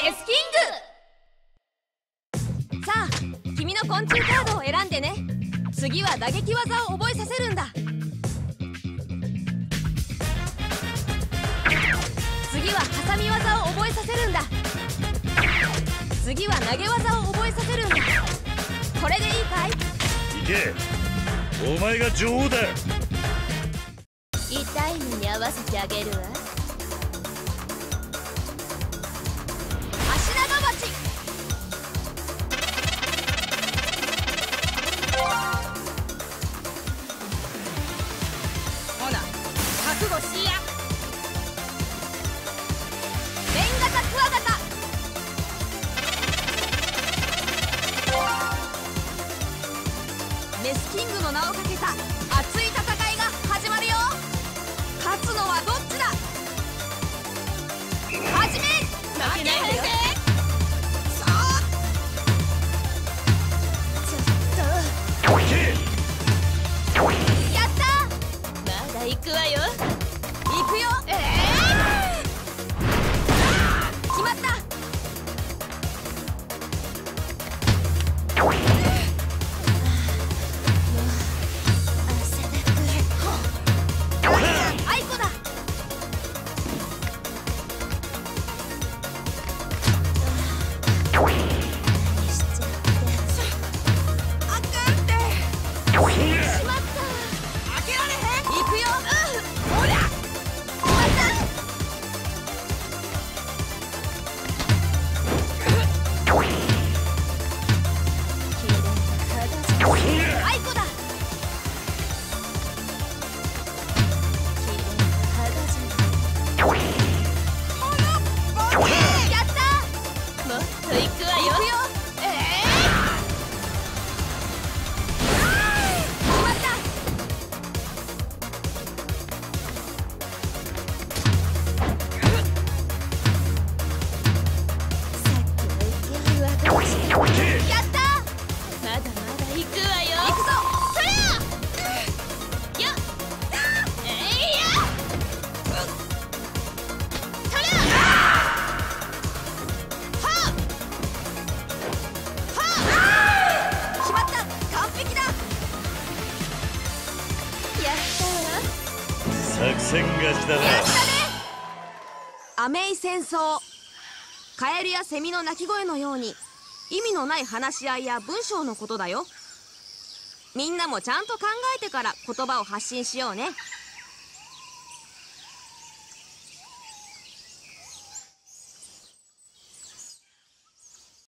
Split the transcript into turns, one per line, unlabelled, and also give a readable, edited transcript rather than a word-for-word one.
メスキング。さあ、君の昆虫カードを選んでね。次は打撃技を覚えさせるんだ。次はハサミ技を覚えさせるんだ。次は投げ技を覚えさせるんだ。これでいいかい？
行け、お前が女王だ。
痛い目に合わせてあげるわ。足長鉢。
ほな覚悟しや。
レンガタクワガタ。メスキングの名をかけた熱い戦いが始まるよ。勝つのはどっちだ。始め。
負けないで。
さあ、ちょっ
行け。
とやった。
まだ行くわよ。
行くよ。決まった。あいこだ。あかんって。しまった。開けられへん。行くよ。ほら。決まった。あいこだ。やった。
もっと行くわよ。
行くよ。決まった。やった。
まだまだ行くわよ。
行くぞ。そりゃ。
よっ。えいや。
そりゃ。はあ。決まった。完璧だ。
やったわ。
作戦勝ちだな。
やったね。アメイ戦争。カエルやセミの鳴き声のように意味のない話し合いや文章のことだよ。みんなもちゃんと考えてから言葉を発信しようね。